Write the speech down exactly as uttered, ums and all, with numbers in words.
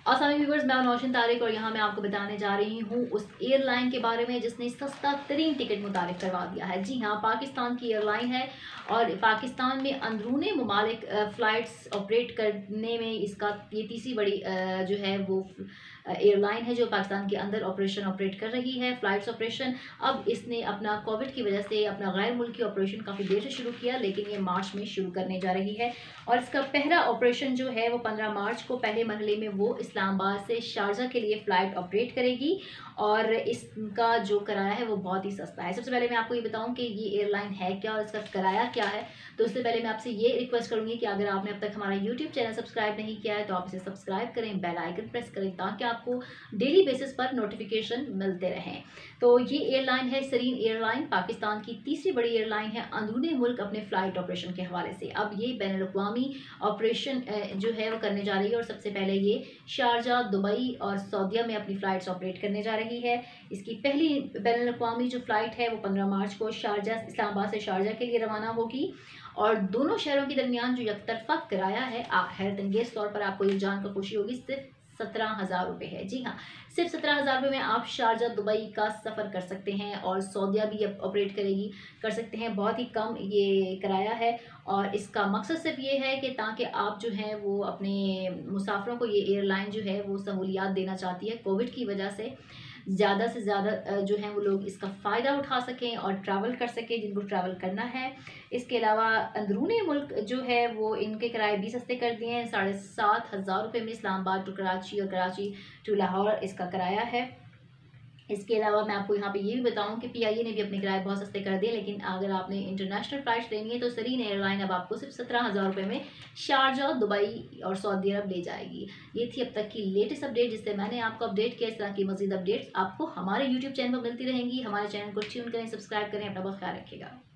अस्सलाम व्यूवर्स, मैं नौशीन तारिक और यहाँ मैं आपको बताने जा रही हूँ उस एयरलाइन के बारे में जिसने सस्ता तरीन टिकट मुतारिफ करवा दिया है। जी हाँ, पाकिस्तान की एयरलाइन है और पाकिस्तान में अंदरूनी ममालिक फ़्लाइट्स ऑपरेट करने में इसका ये तीसरी बड़ी जो है वो एयरलाइन है जो पाकिस्तान के अंदर ऑपरेशन ऑपरेट कर रही है, फ़्लाइट्स ऑपरेशन। अब इसने अपना कोविड की वजह से अपना गैर मुल्की ऑपरेशन काफ़ी देर से शुरू किया, लेकिन ये मार्च में शुरू करने जा रही है और इसका पहला ऑपरेशन जो है वो पंद्रह मार्च को पहले मरहले में वो इस्लामाबाद से शारजा के लिए फ़्लाइट ऑपरेट करेगी और इसका जो किराया है वो बहुत ही सस्ता है। सबसे पहले मैं आपको ये बताऊं कि ये एयरलाइन है क्या और इसका किराया क्या है। तो उससे पहले मैं आपसे ये रिक्वेस्ट करूंगी कि अगर आपने अब तक हमारा यूट्यूब चैनल सब्सक्राइब नहीं किया है तो आप इसे सब्सक्राइब करें, बेल आइकन प्रेस करें ताकि आपको डेली बेसिस पर नोटिफिकेशन मिलते रहें। तो ये एयरलाइन है सरीन एयरलाइन, पाकिस्तान की तीसरी बड़ी एयरलाइन है अंदरूनी मुल्क अपने फ़्लाइट ऑपरेशन के हवाले से। अब ये बैनुल अक़वामी ऑपरेशन जो है वो करने जा रही है और सबसे पहले ये शारजा, दुबई और सऊदीया में अपनी फ़्लाइट्स ऑपरेट करने जा रही है। इसकी पहली बैनुल अक़वामी जो फ़्लाइट है वो पंद्रह मार्च को शारजा इस्लामाबाद से शारजा के लिए रवाना होगी और दोनों शहरों के दरमियान जो यकतरफा किराया है, हैरत अंगेज़ तौर पर आपको ये जानकर खुशी होगी, सिर्फ सत्रह हज़ार रुपये है। जी हाँ, सिर्फ सत्रह हज़ार रुपये में आप शारजा दुबई का सफ़र कर सकते हैं और सऊदीया भी ऑपरेट करेगी कर सकते हैं। बहुत ही कम ये किराया है और इसका मकसद सिर्फ ये है कि ताकि आप जो हैं वो अपने मुसाफिरों को, ये एयरलाइन जो है वो सहूलियात देना चाहती है कोविड की वजह से, ज़्यादा से ज़्यादा जो है वो लोग इसका फ़ायदा उठा सकें और ट्रैवल कर सकें जिनको ट्रैवल करना है। इसके अलावा अंदरूनी मुल्क जो है वो इनके किराए भी सस्ते कर दिए हैं। साढ़े सात हज़ार रुपये में इस्लामाबाद टू कराची और कराची टू लाहौर इसका किराया है। इसके अलावा मैं आपको यहाँ पे ये भी बताऊँ कि पीआईए ने भी अपने किराए बहुत सस्ते कर दिए, लेकिन अगर आपने इंटरनेशनल फ़्लाइट्स लेनी है तो सरीन एयरलाइन अब आपको सिर्फ सत्रह हज़ार रुपये में शारजा, दुबई और सऊदी अरब ले जाएगी। ये थी अब तक की लेटेस्ट अपडेट जिससे मैंने आपको अपडेट किया। इस तरह की मज़ीद अपडेट्स आपको हमारे यूट्यूब चैनल पर मिलती रहेंगी। हमारे चैनल को ट्यून करें, सब्सक्राइब करें, अपना बहुत ख्याल रखिएगा।